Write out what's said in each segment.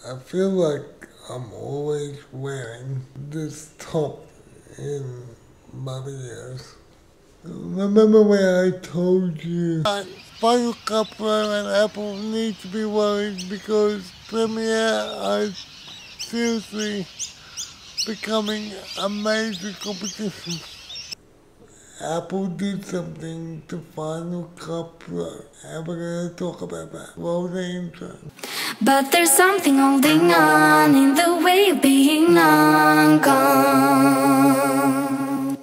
I feel like I'm always wearing this top in my videos. Remember when I told you Final Cut Pro and Apple need to be worried because Premiere are seriously becoming a major competition. Apple did something to Final Cut Pro, and we're going to talk about that. Roll the intro. But there's something holding on in the way of being long gone.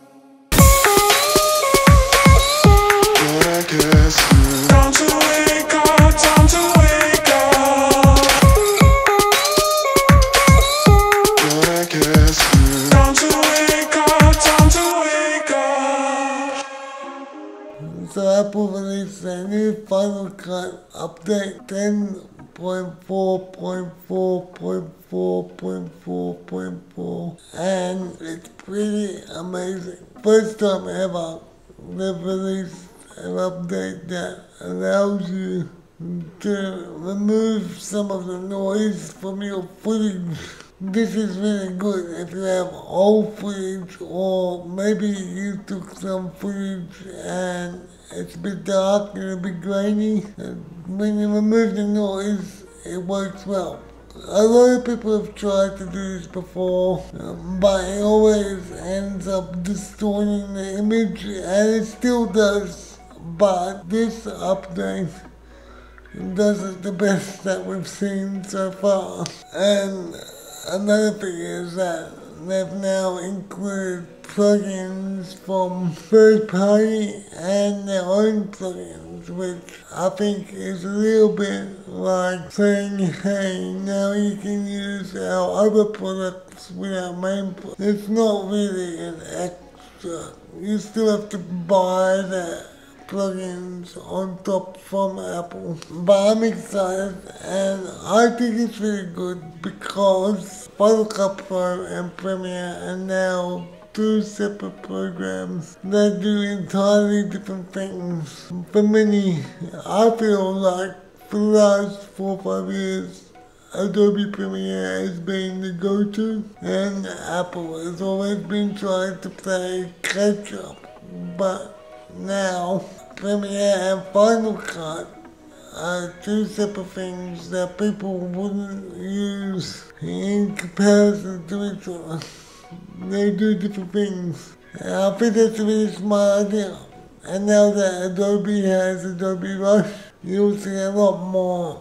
Time to wake up, time to wake up. Time to wake up, time to wake up. So Apple released a new Final Cut update 10.4.4.4.4.4, and it's pretty amazing. First time ever they've released an update that allows you to remove some of the noise from your footage. This is really good if you have old footage, or maybe you took some footage and it's a bit dark and a bit grainy. When you remove the noise, it works well. A lot of people have tried to do this before, but it always ends up distorting the image, and it still does. But this update does it the best that we've seen so far. And another thing is that they've now included plugins from third party and their own plugins, which I think is a little bit like saying, hey, now you can use our other products with our main product. It's not really an extra. You still have to buy the plugins on top from Apple. But I'm excited, and I think it's really good because Final Cut Pro and Premiere are now two separate programs that do entirely different things. For many, I feel like for the last 4 or 5 years, Adobe Premiere has been the go-to, and Apple has always been trying to play catch-up. But now, Premiere and Final Cut are two separate things that people wouldn't use in comparison to each other. They do different things. And I think that's a really smart idea. And now that Adobe has Adobe Rush, you'll see a lot more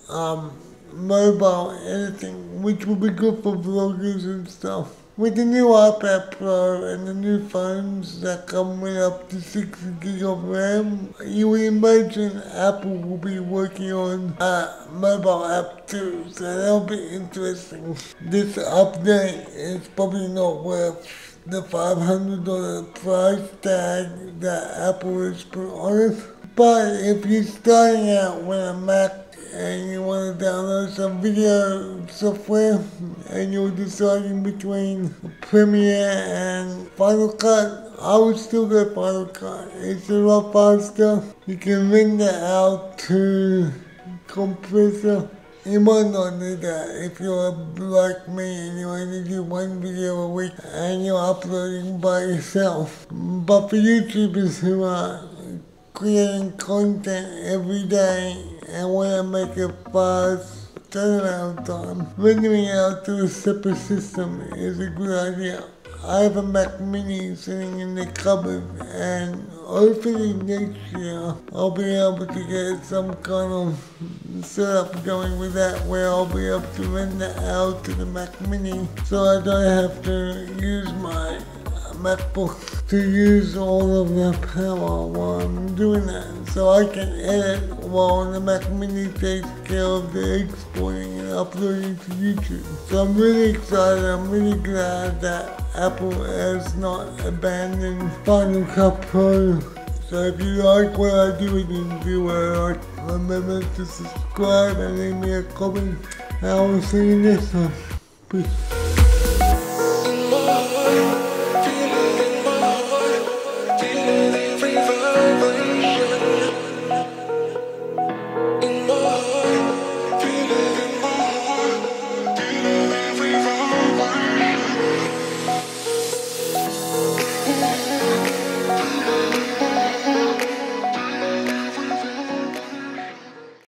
mobile editing, which will be good for vloggers and stuff. With the new iPad Pro and the new phones that come with up to 60 gig of RAM, you would imagine Apple will be working on a mobile app too, so that'll be interesting. This update is probably not worth the $500 price tag that Apple has put on it. But if you're starting out with a Mac and you want to download some video software and you're deciding between Premiere and Final Cut, I would still go Final Cut. It's a lot faster. You can render out to compressor. You might not need that if you're like me and you only do one video a week and you're uploading by yourself. But for YouTubers who are creating content every day and want to make a fast turnaround time, rendering out to a separate system is a good idea. I have a Mac Mini sitting in the cupboard, and hopefully next year I'll be able to get some kind of setup going with that where I'll be able to render out to the Mac Mini so I don't have to use my MacBook to use all of the power while I'm doing that, so I can edit while the Mac Mini takes care of the exporting and uploading to YouTube. So I'm really excited, I'm really glad that Apple has not abandoned Final Cut Pro. So if you like what I do in this video, remember to subscribe and leave me a comment, and I will see you next time. Peace.